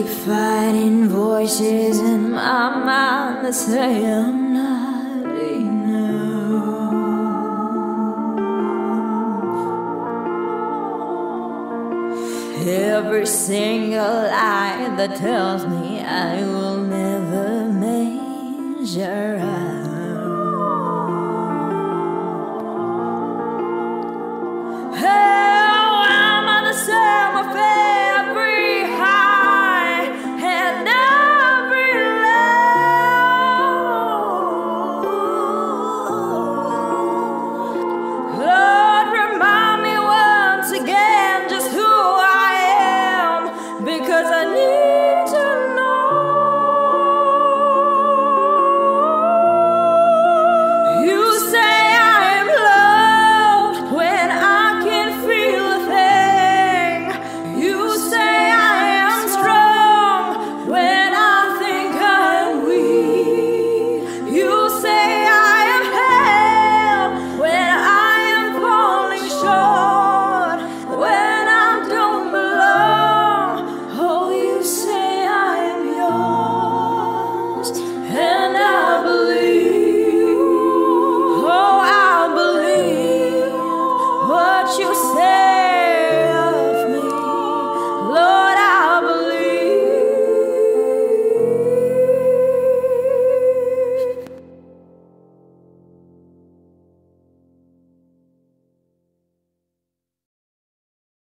keep fighting voices in my mind that say I'm not enough. Every single lie that tells me I will never measure up.